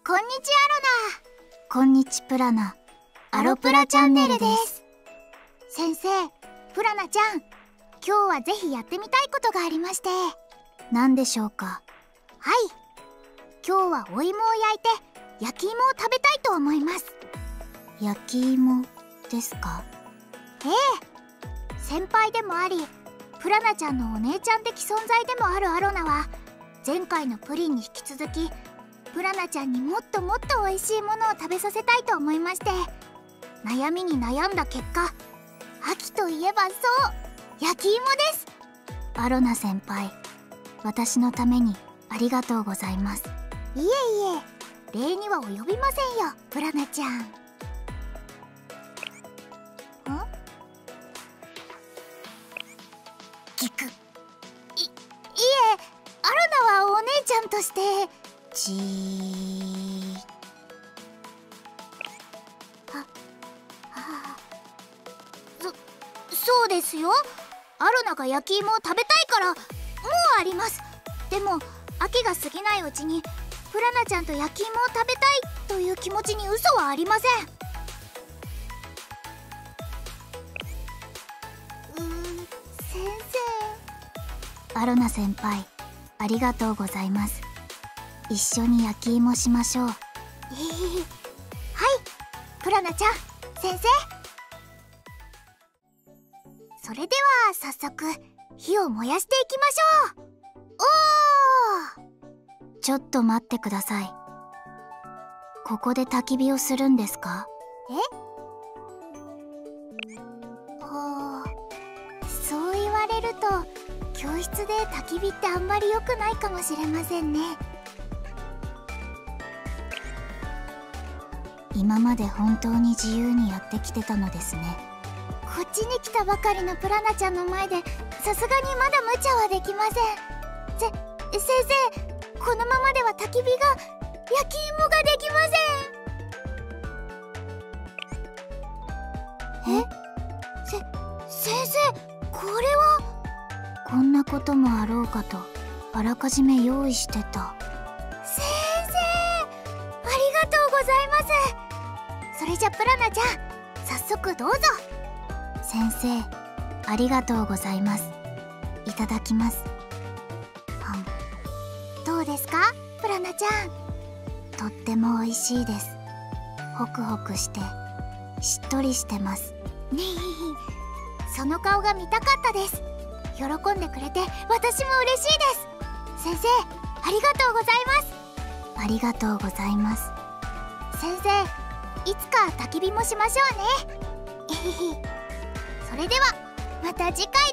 こんにちアロナ。こんにちプラナ。アロプラチャンネルです。先生、プラナちゃん、今日はぜひやってみたいことがありまして。何でしょうか？はい、今日はお芋を焼いて焼き芋を食べたいと思います。焼き芋ですか？ええ、先輩でもありプラナちゃんのお姉ちゃん的存在でもあるアロナは、前回のプリンに引き続きプラナちゃんにもっともっと美味しいものを食べさせたいと思いまして、悩みに悩んだ結果、秋といえばそう焼き芋です。アロナ先輩、私のためにありがとうございます。いえいえ、礼には及びませんよ、プラナちゃん。聞く。いえ、アロナはお姉ちゃんとしてじー。そうですよ。アロナが焼き芋を食べたいからもうあります。でも秋が過ぎないうちにプラナちゃんと焼き芋を食べたいという気持ちに嘘はありません。先生。アロナ先輩、ありがとうございます。一緒に焼き芋しましょう。はい、プラナちゃん、先生。それでは早速火を燃やしていきましょう。おー！ちょっと待ってください。ここで焚き火をするんですか？そう言われると教室で焚き火ってあんまり良くないかもしれませんね。今まで本当に自由にやってきてたのですね。こっちに来たばかりのプラナちゃんの前でさすがにまだ無茶はできません。先生、このままでは焚き火が焼き芋ができません。先生、これは。こんなこともあろうかとあらかじめ用意してた。先生、ありがとうございます。それじゃプラナちゃん、早速どうぞ。先生、ありがとうございます。いただきます。どうですか、プラナちゃん。とっても美味しいです。ホクホクしてしっとりしてますね。その顔が見たかったです。喜んでくれて私も嬉しいです。先生、ありがとうございます。ありがとうございます。先生、いつか焚き火もしましょうね。それではまた次回。